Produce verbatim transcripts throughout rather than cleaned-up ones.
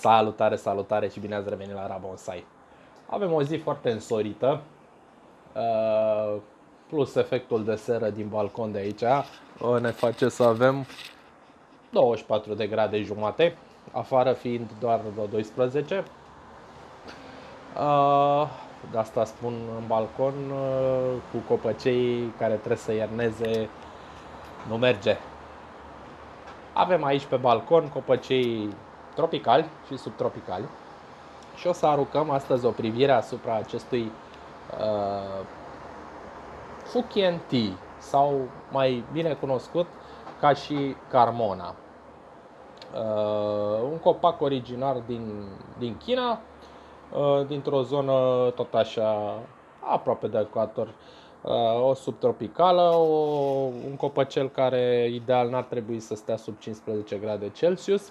Salutare, salutare și bine ați revenit la Rabonsai. Avem o zi foarte însorită, plus efectul de seră din balcon de aici ne face să avem douăzeci și patru de grade jumate, afară fiind doar vreo doisprezece. De asta spun în balcon, cu copăcei care trebuie să ierneze, nu merge. Avem aici pe balcon copăcei tropicali și subtropicali și o să aruncăm astăzi o privire asupra acestui uh, Fujian Tea, sau mai bine cunoscut ca și Carmona. Uh, un copac originar din, din China, uh, dintr-o zonă tot așa aproape de ecuator, uh, o subtropicală, o, un copăcel care ideal n-ar trebui să stea sub cincisprezece grade Celsius.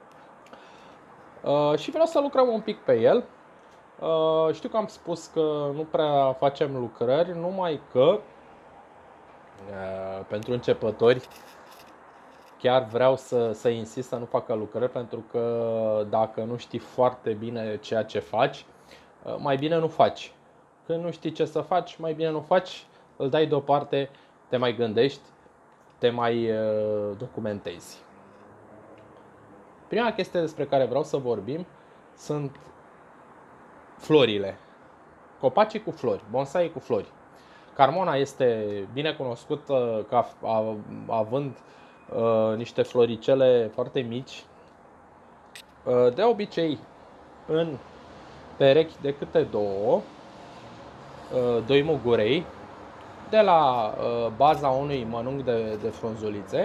Uh, și vreau să lucrăm un pic pe el. Uh, știu că am spus că nu prea facem lucrări, numai că uh, pentru începători chiar vreau să, să insist să nu facă lucrări, pentru că dacă nu știi foarte bine ceea ce faci, uh, mai bine nu faci. Când nu știi ce să faci, mai bine nu faci, îl dai deoparte, te mai gândești, te mai uh, documentezi. Prima chestie despre care vreau să vorbim sunt florile. Copacii cu flori, bonsai cu flori. Carmona este bine cunoscută ca având uh, niște floricele foarte mici, uh, de obicei în perechi de câte două, uh, doi mugurei, de la uh, baza unui mănunchi de, de frunzulițe.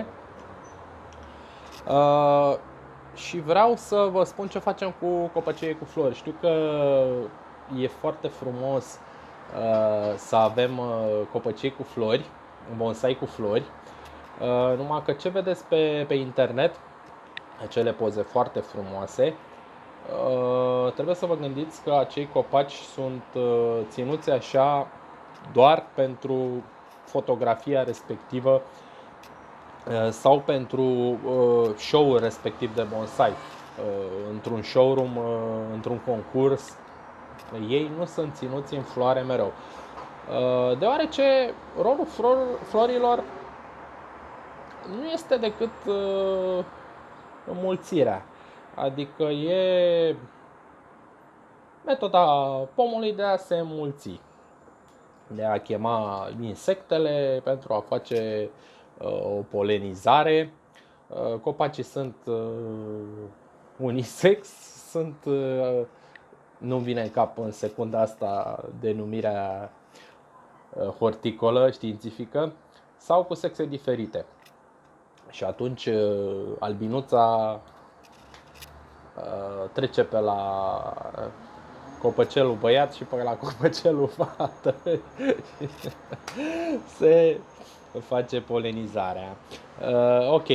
Uh, Și vreau să vă spun ce facem cu copăcei cu flori. Știu că e foarte frumos uh, să avem uh, copăcei cu flori, bonsai cu flori, uh, numai că ce vedeți pe, pe internet, acele poze foarte frumoase, uh, trebuie să vă gândiți că acei copaci sunt uh, ținuți așa doar pentru fotografia respectivă sau pentru uh, show-ul respectiv de bonsai. Uh, într-un showroom, uh, într-un concurs, ei nu sunt ținuți în floare mereu. Uh, deoarece rolul flor, florilor nu este decât uh, înmulțirea. Adică e metoda pomului de a se înmulți, de a chema insectele pentru a face o polenizare. Copacii sunt unisex, sunt, nu vine în cap în secunda asta denumirea horticolă științifică, sau cu sexe diferite. Și atunci albinuța trece pe la copăcelul băiat și pe la copăcelul fată. Se face polenizarea. Uh, ok.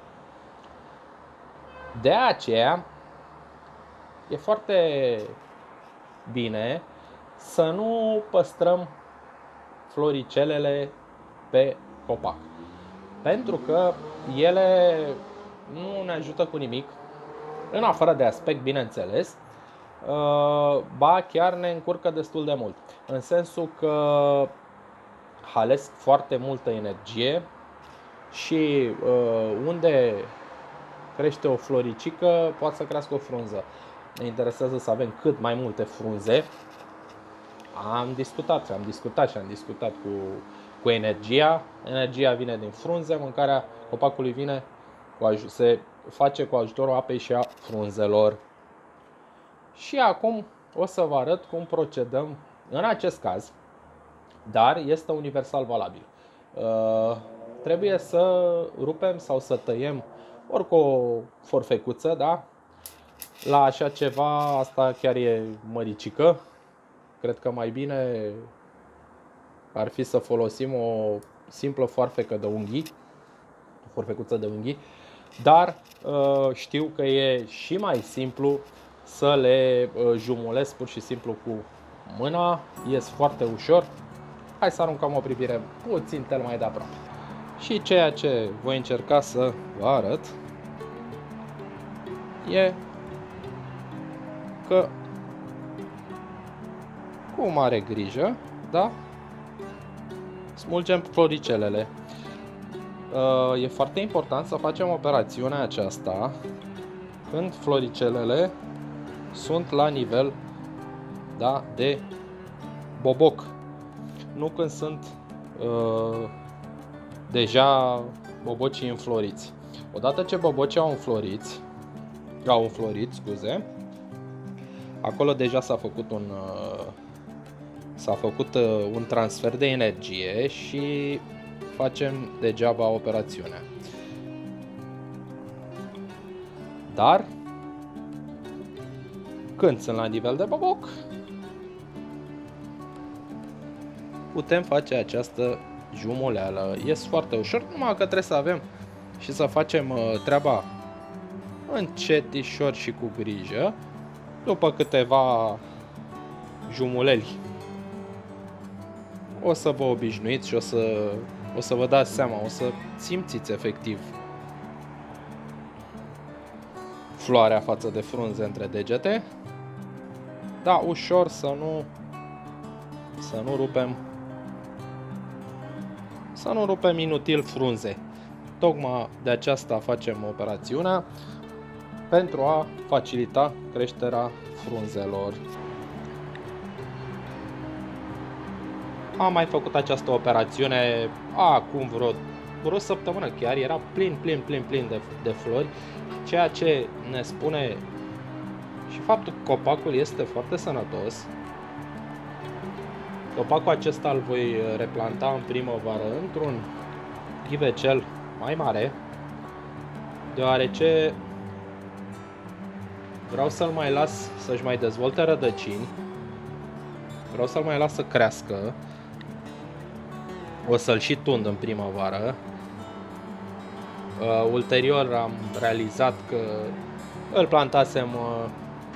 De aceea e foarte bine să nu păstrăm floricelele pe copac, pentru că ele nu ne ajută cu nimic, în afară de aspect, bineînțeles, uh, ba chiar ne încurcă destul de mult, în sensul că halesc foarte multă energie și uh, unde crește o floricică poate să crească o frunză. Ne interesează să avem cât mai multe frunze. Am discutat, am discutat și am discutat cu, cu energia. Energia vine din frunze, mâncarea copacului vine cu, se face cu ajutorul apei și a frunzelor. Și acum o să vă arăt cum procedăm în acest caz. Dar este universal valabil. Uh, trebuie să rupem sau să tăiem ori cu o forfecuță, da? La așa ceva, asta chiar e măricică. Cred că mai bine ar fi să folosim o simplă foarfecă de unghii, o forfecuță de unghii, dar uh, știu că e și mai simplu să le uh, jumulesc pur și simplu cu mâna, ies foarte ușor. Hai să aruncăm o privire puțin tel mai de aproape. Și ceea ce voi încerca să vă arăt e că cu mare grijă, da, smulgem floricelele. E foarte important să facem operațiunea aceasta când floricelele sunt la nivel, da, de boboc, nu când sunt uh, deja bobocii înfloriți. Odată ce bobocii au înfloriți, au înflorit, scuze, acolo deja s-a făcut un uh, s-a făcut uh, un transfer de energie și facem degeaba operațiunea. Dar când sunt la nivel de boboc, putem face această jumuleală. Este foarte ușor, numai că trebuie să avem și să facem treaba încetișor și cu grijă. După câteva jumuleli o să vă obișnuiți și o să, o să vă dați seama, o să simțiți efectiv floarea față de frunze între degete. Da, ușor, să nu să nu rupem să nu rupem inutil frunze. Tocmai de aceasta facem operațiunea, pentru a facilita creșterea frunzelor. Am mai făcut această operațiune acum vreo, vreo săptămână chiar, era plin, plin, plin, plin de, de flori, ceea ce ne spune și faptul că copacul este foarte sănătos. Copacul acesta îl voi replanta în primăvară într-un ghivecel mai mare, deoarece vreau să-l mai las să-și mai dezvolte rădăcini, vreau să-l mai las să crească. O să-l și tund în primăvară. Uh, ulterior am realizat că îl plantasem uh,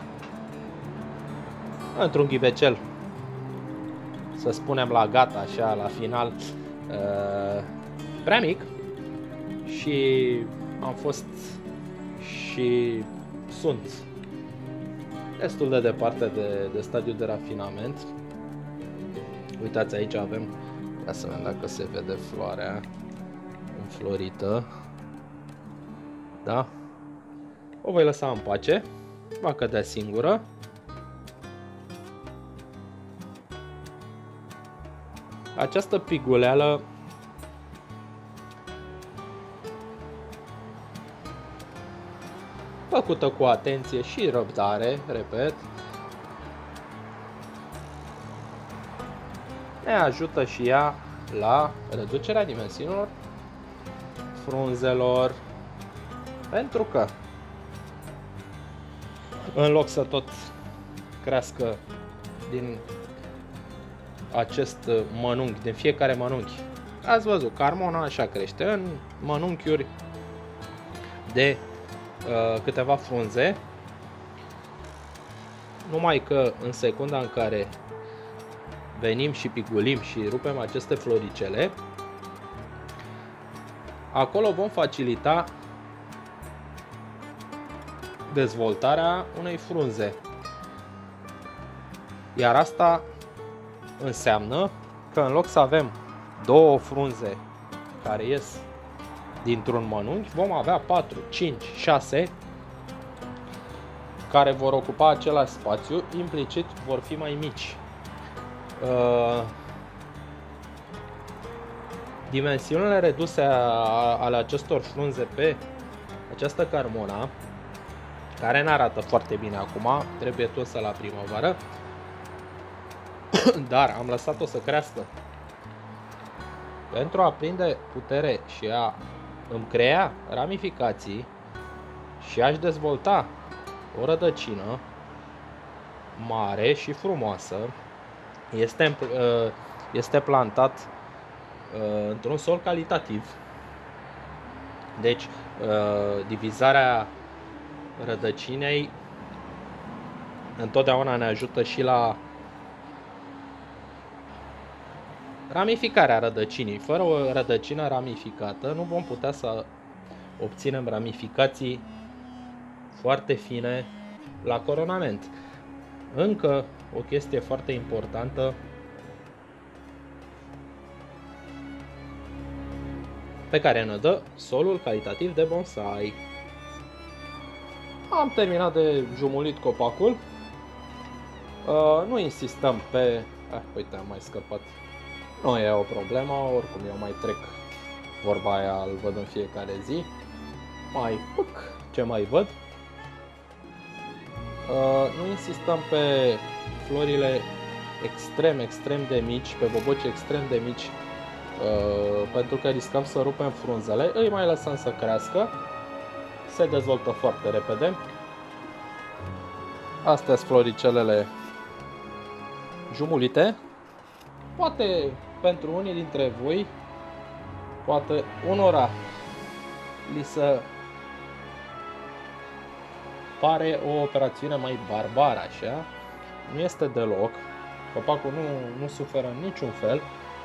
într-un ghivecel, să spunem la gata, așa, la final, uh, prea mic, și am fost și sunt destul de departe de, de stadiul de rafinament. Uitați, aici avem, ia să vedem dacă se vede floarea înflorită. Da? O voi lăsa în pace, va cădea singură. Această piguleală făcută cu atenție și răbdare, repet, ne ajută și ea la reducerea dimensiunilor frunzelor, pentru că în loc să tot crească din acest mănunchi, din fiecare mănunchi, ați văzut, carmona așa crește în mănunchiuri de uh, câteva frunze, numai că în secunda în care venim și pigulim și rupem aceste floricele, acolo vom facilita dezvoltarea unei frunze. Iar asta înseamnă că în loc să avem două frunze care ies dintr-un mănunchi, vom avea patru, cinci, șase care vor ocupa același spațiu, implicit vor fi mai mici. Uh, dimensiunile reduse ale acestor frunze pe această carmona, care ne arată foarte bine acum, trebuie tosă la primăvară, dar am lăsat-o să crească pentru a prinde putere și a îmi crea ramificații și a-și dezvolta o rădăcină mare și frumoasă. Este, este plantat într-un sol calitativ, deci divizarea rădăcinei întotdeauna ne ajută și la ramificarea rădăcinii. Fără o rădăcină ramificată nu vom putea să obținem ramificații foarte fine la coronament. Încă o chestie foarte importantă pe care ne dă solul calitativ de bonsai. Am terminat de jumulit copacul. Uh, nu insistăm pe... Ah, uite, am mai scăpat. Nu e o problemă, oricum eu mai trec vorba aia, îl văd în fiecare zi. Mai puc, ce mai văd. Uh, nu insistăm pe florile extrem, extrem de mici, pe boboci extrem de mici, uh, pentru că riscăm să rupem frunzele. Îi mai lăsăm să crească, se dezvoltă foarte repede. Astea sunt floricelele jumulite. Poate pentru unii dintre voi, poate unora li se pare o operațiune mai barbară așa. Nu este deloc. Copacul nu, nu suferă în niciun fel.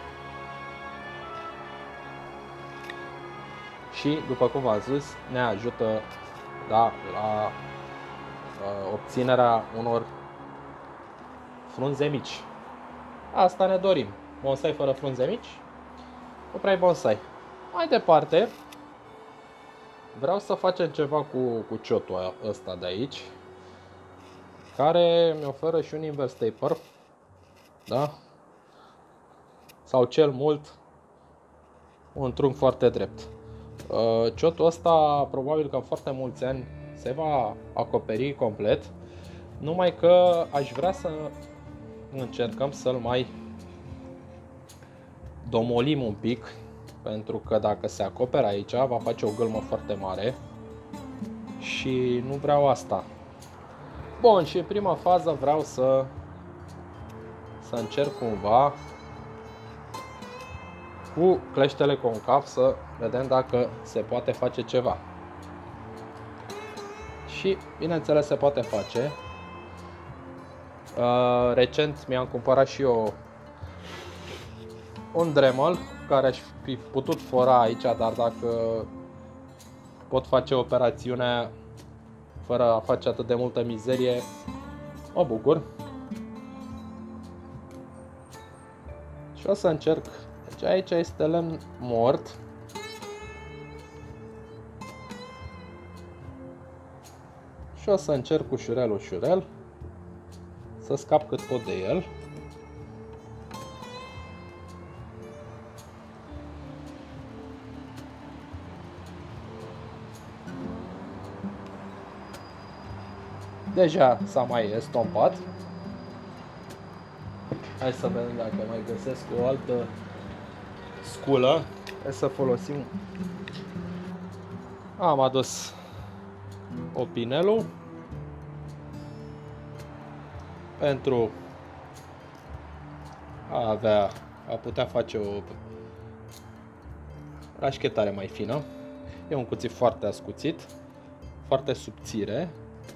Și, după cum v-am zis, ne ajută, da, la uh, obținerea unor frunze mici. Asta ne dorim. Bonsai fără frunze mici nu prea e bonsai. Mai departe, vreau să facem ceva cu, cu ciotul ăsta de aici, care mi oferă și un inverse taper, da? Sau cel mult un trunchi foarte drept. Ciotul ăsta probabil că în foarte mulți ani se va acoperi complet, numai că aș vrea să încercăm să-l mai domolim un pic, pentru că dacă se acoperă aici va face o gâlmă foarte mare și nu vreau asta. Bun, și în prima fază vreau să să încerc cumva cu cleștele concav să vedem dacă se poate face ceva. Și bineînțeles se poate face. Uh, recent mi-am cumpărat și eu un Dremel care aș fi putut fora aici, dar dacă pot face operațiunea fără a face atât de multă mizerie, mă bucur. Și o să încerc. Deci aici este lemn mort. Și o să încerc ușurel, ușurel să scap cât pot de el. Deja s-a mai estompat. Hai să vedem dacă mai găsesc o altă sculă. Hai să folosim. Am adus opinelul pentru a avea, a putea face o rașchetare mai fină. E un cuțit foarte ascuțit, foarte subțire.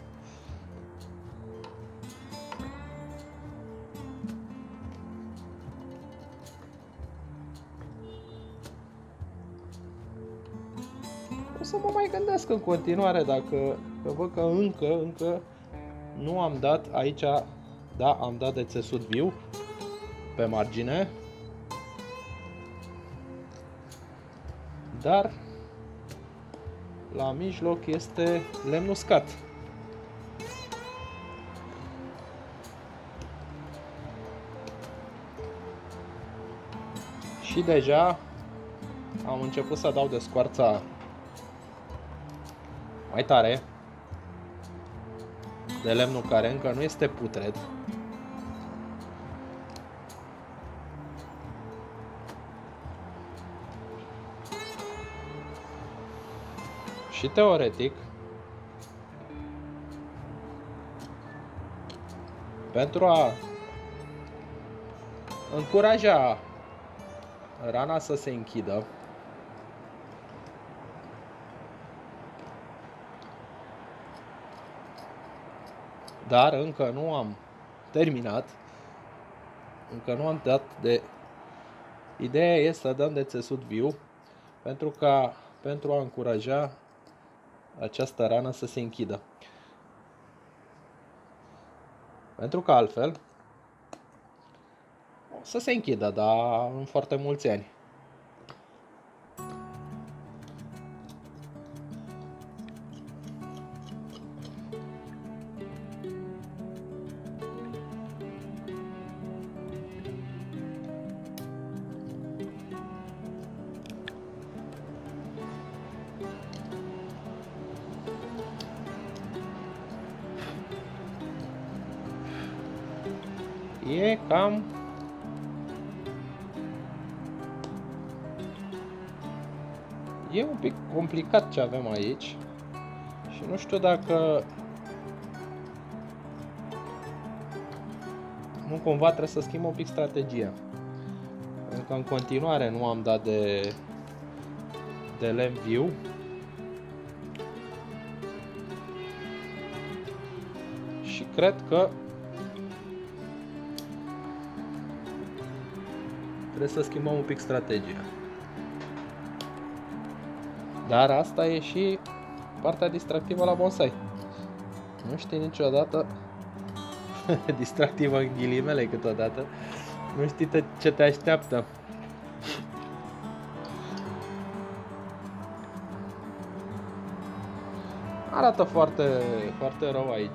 O să mă mai gândesc în continuare, dacă că văd că încă, încă nu am dat aici, da, am dat de țesut viu pe margine, dar la mijloc este lemn uscat. Și deja am început să dau de scoarța mai tare de lemnul care încă nu este putred. Și teoretic, pentru a încuraja rana să se închidă, dar încă nu am terminat, încă nu am dat de... Ideea este să dăm de țesut viu pentru ca pentru a încuraja această rană să se închidă. Pentru că altfel o să se închidă, dar în foarte mulți ani. E cam e un pic complicat ce avem aici și nu știu dacă nu cumva trebuie să schimb un pic strategia. Pentru că în continuare nu am dat de de lemn viu. Și cred că trebuie să schimbăm un pic strategia. Dar asta e și partea distractivă la bonsai. Nu știi niciodată distractivă în ghilimele câteodată. Nu știi te, ce te așteaptă. Arată foarte, foarte rău aici.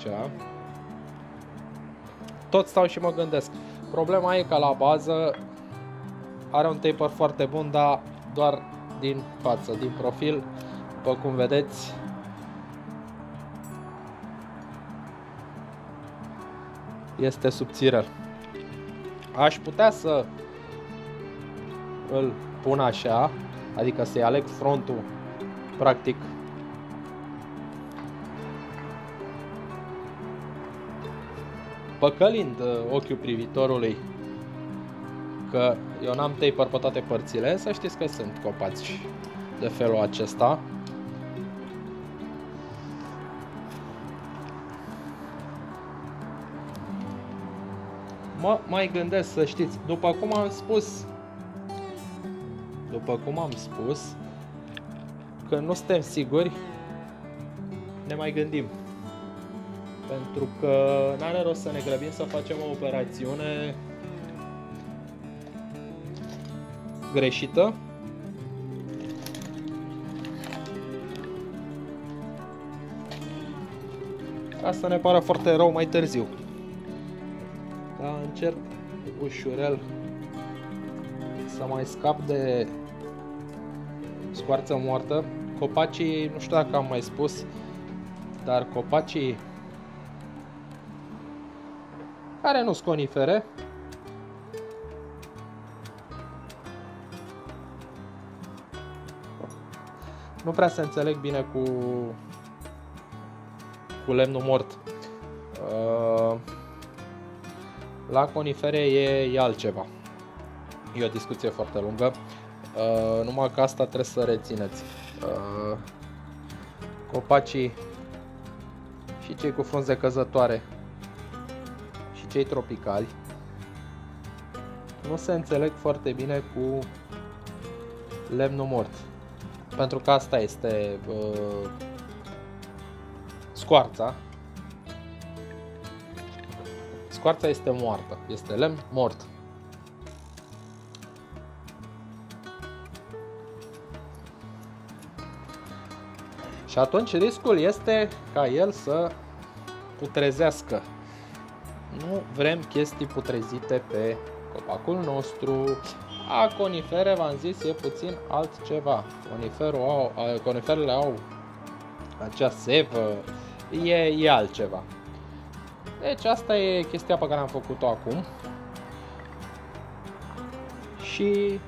Tot stau și mă gândesc. Problema e că la bază are un taper foarte bun, dar doar din față, din profil, după cum vedeți. Este subțirel. Aș putea să îl pun așa, adică să-i aleg frontul practic păcălind ochiul privitorului că eu n-am taper pe toate părțile. Să știți că sunt copaci de felul acesta. Mă mai gândesc, să știți, după cum am spus, după cum am spus, că nu suntem siguri, ne mai gândim. Pentru că n-are rost să ne grăbim să facem o operațiune greșită. Asta ne pare foarte rău mai târziu. Dar încerc ușurel să mai scap de scoarță moartă. Copacii, nu știu dacă am mai spus, dar copacii care nu sunt conifere, nu prea se înțeleg bine cu, cu lemnul mort. La conifere e, e altceva. E o discuție foarte lungă. Numai că asta trebuie să rețineți. Copacii și cei cu frunze căzătoare și cei tropicali nu se înțeleg foarte bine cu lemnul mort. Pentru că asta este uh, scoarța. Scoarța este moartă, este lemn mort. Și atunci riscul este ca el să putrezească. Nu vrem chestii putrezite pe copacul nostru. A conifere, v-am zis, e puțin altceva. Coniferul au, coniferele au acea sevă, e, e altceva. Deci asta e chestia pe care am făcut-o acum. Și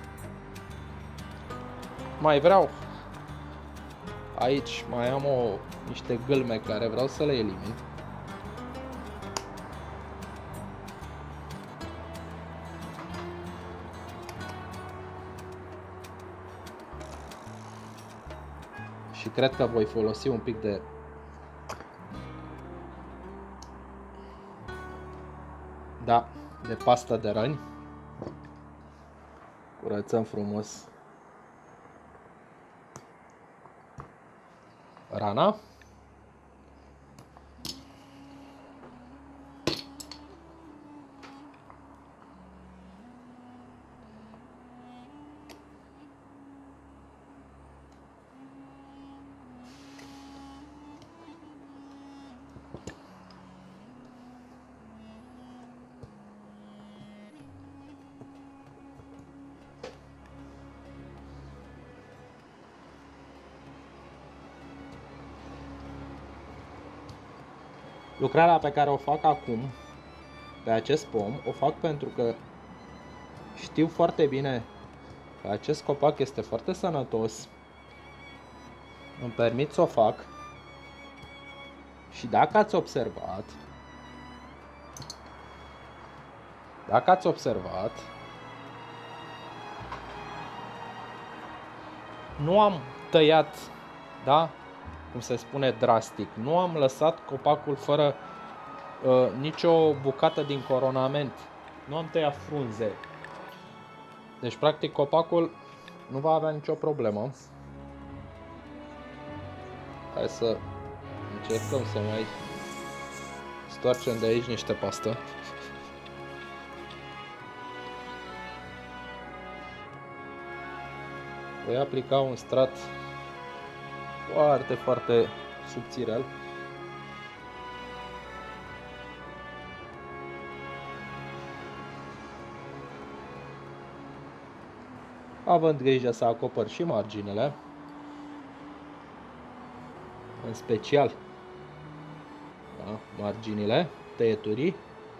mai vreau, aici mai am o, niște gâlme care vreau să le elimin. Și cred că voi folosi un pic de da, de pasta de răni. Curățăm frumos rana. Lucrarea pe care o fac acum pe acest pom o fac pentru că știu foarte bine că acest copac este foarte sănătos. Îmi permit să o fac. Și dacă ați observat, dacă ați observat, nu am tăiat, da, cum se spune, drastic. Nu am lăsat copacul fără uh, nicio bucată din coronament. Nu am tăiat frunze. Deci, practic, copacul nu va avea nicio problemă. Hai să încercăm să mai stoarcem de aici niște pastă. Voi aplica un strat foarte, foarte subțirel. Având grijă să acopăr și marginile, în special, da, marginile tăieturii.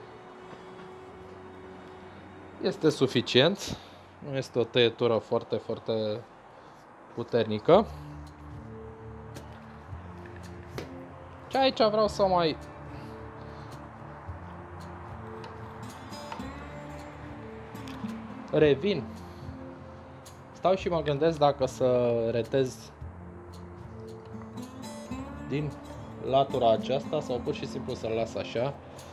Este suficient, nu este o tăietură foarte, foarte puternică. Și aici vreau să mai revin. Stau și mă gândesc dacă să retez din latura aceasta sau pur și simplu să-l las așa.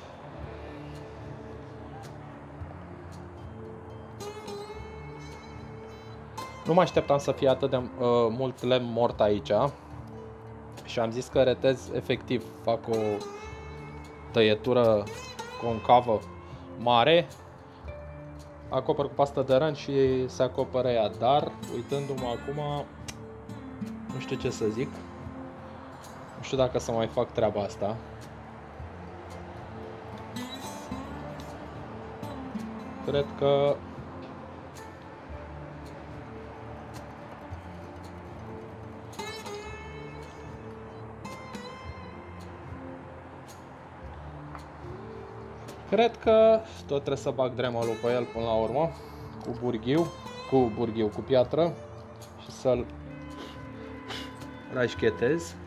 Nu mă așteptam să fie atât de uh, mult lemn mort aici și am zis că retez efectiv, fac o tăietură concavă mare, acopăr cu pastă de rând și se acoperă ea, dar uitându-mă acum, nu știu ce să zic, nu știu dacă să mai fac treaba asta. Cred că Cred că tot trebuie să bag dremălul pe el până la urmă, cu burghiu, cu burghiu, cu piatră și să-l rașchetez.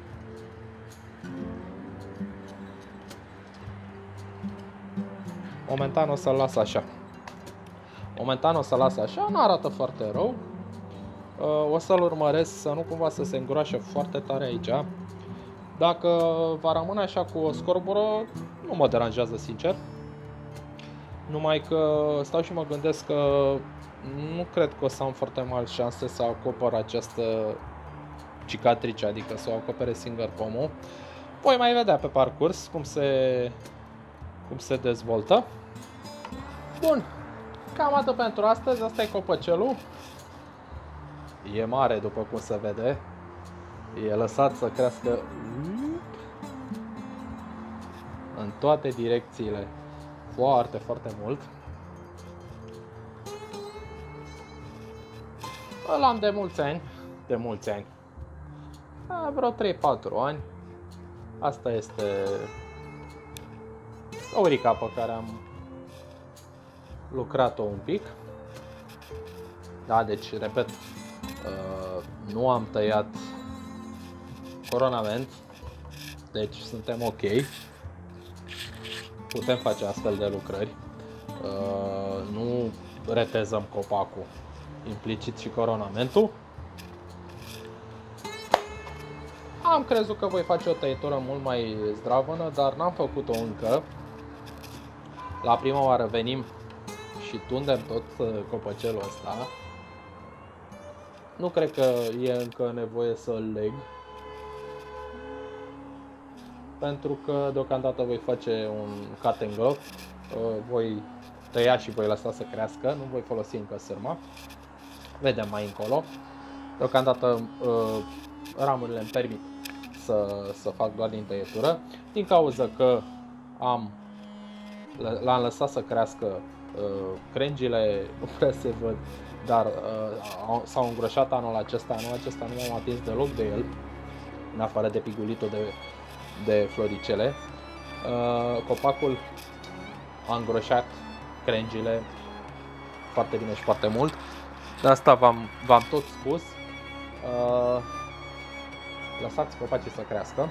Momentan o să-l las așa. Momentan o să-l las așa, nu arată foarte rău. O să-l urmăresc să nu cumva să se îngroașe foarte tare aici. Dacă va rămâne așa cu o scorbură, nu mă deranjează sincer. Numai că stau și mă gândesc că nu cred că o să am foarte mari șanse să acopăr această cicatrice, adică să o acopere singur pomul. Voi mai vedea pe parcurs cum se, cum se dezvoltă. Bun, cam atât pentru astăzi. Asta e copăcelul. E mare, după cum se vede. E lăsat să crească în toate direcțiile. Foarte, foarte mult. Îl am de mulți ani. De mulți ani. A, vreo trei patru ani. Asta este aurica pe care am lucrat-o un pic. Da, deci, repet, nu am tăiat coronament. Deci suntem ok. Putem face astfel de lucrări. Uh, nu retezăm copacul, implicit și coronamentul. Am crezut că voi face o tăietură mult mai zdravănă, dar n-am făcut-o încă. La prima oară venim și tundem tot copăcelul ăsta. Nu cred că e încă nevoie să-l leg, pentru că deocamdată voi face un cut and grow, voi tăia și voi lăsa să crească, nu voi folosi încă sârma. Vedem mai încolo. Deocamdată ramurile îmi permit să, să fac doar din tăietură, din cauza că am l-am lăsat să crească, crengile nu prea se văd, dar s-au îngroșat anul acesta. Anul acesta nu m-am atins deloc de el, în afară de pigulitul de de floricele. Uh, copacul a îngroșat crengile foarte bine și foarte mult. De asta v-am, v-am tot spus. Uh, lăsați copacii să crească.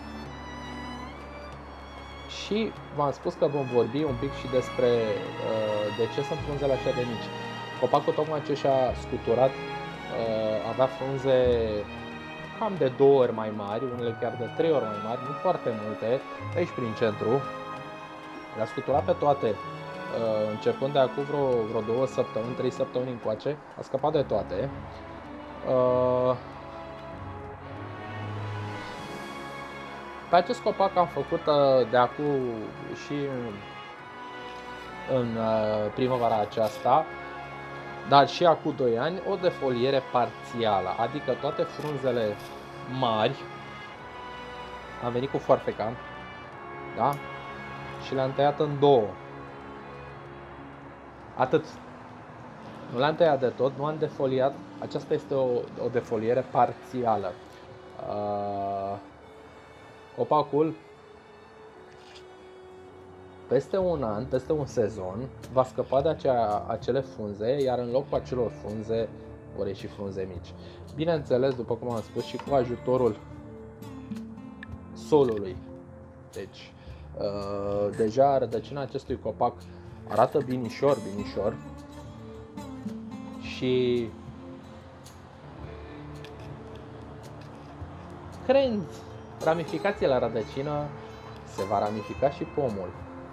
Și v-am spus că vom vorbi un pic și despre uh, de ce sunt frunzele așa de mici. Copacul tocmai ce și-a scuturat uh, avea frunze cam de două ori mai mari, unele chiar de trei ori mai mari, nu foarte multe, aici prin centru. Le-a scuturat pe toate, uh, începând de acum vreo, vreo două săptămâni, trei săptămâni încoace, a scăpat de toate. Uh, Pe acest copac am făcut uh, de acum și în uh, primăvara aceasta, dar și acum doi ani, o defoliere parțială, adică toate frunzele mari am venit cu foarfeca, da? Și le-am tăiat în două. Atât. Nu le-am tăiat de tot, nu am defoliat. Aceasta este o, o defoliere parțială. Uh, Copacul peste un an, peste un sezon, va scăpa de acea, acele frunze, iar în locul acelor frunze vor ieși frunze mici. Bineînțeles, după cum am spus, și cu ajutorul solului. Deci, uh, deja rădăcina acestui copac arată binișor, binișor și creând ramificație la rădăcină, se va ramifica și pomul.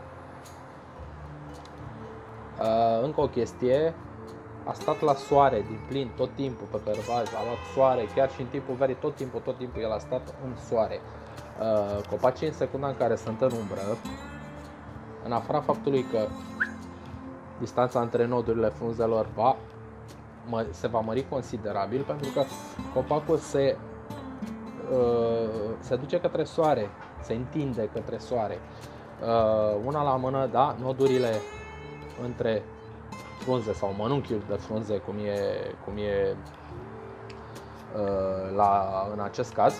Uh, încă o chestie, a stat la soare din plin tot timpul pe pervaj, a luat soare, chiar și în timpul verii, tot timpul, tot timpul el a stat în soare. Uh, copacii în secunda în care sunt în umbră, în afara faptului că distanța între nodurile frunzelor va, mă, se va mări considerabil, pentru că copacul se se duce către soare, se întinde către soare. Una la mână, da, nodurile între frunze sau mănunchiul de frunze, cum e, cum e la, în acest caz,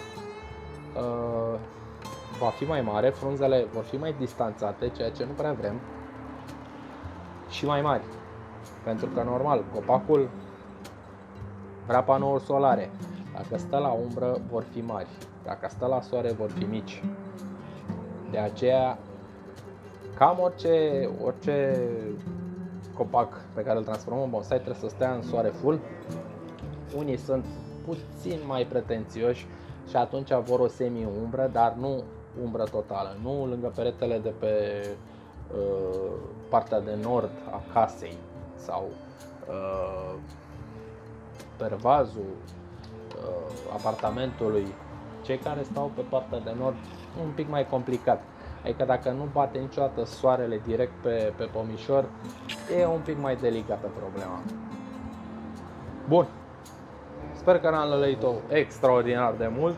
va fi mai mare, frunzele vor fi mai distanțate, ceea ce nu prea vrem, și mai mari. Pentru că, normal, copacul vrea panouri solare. Dacă stă la umbră, vor fi mari. Dacă stă la soare, vor fi mici. De aceea, cam orice, orice copac pe care îl transformăm în bonsai trebuie să stea în soare full. Unii sunt puțin mai pretențioși și atunci vor o semi-umbră, dar nu umbră totală. Nu lângă peretele de pe uh, partea de nord a casei sau uh, pervazul apartamentului. Cei care stau pe partea de nord, un pic mai complicat. Adică dacă nu bate niciodată soarele direct pe, pe pomișor, e un pic mai delicată problema. Bun. Sper că n-am lălăit-o extraordinar de mult.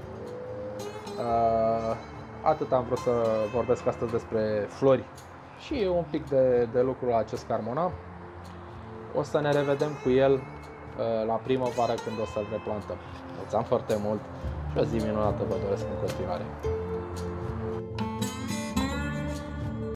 Uh, atât am vrut să vorbesc astăzi despre flori și un pic de, de lucru la acest carmona. O să ne revedem cu el la primăvară, când o să-l replantăm. Mulțumesc foarte mult și o zi minunată vă doresc în continuare.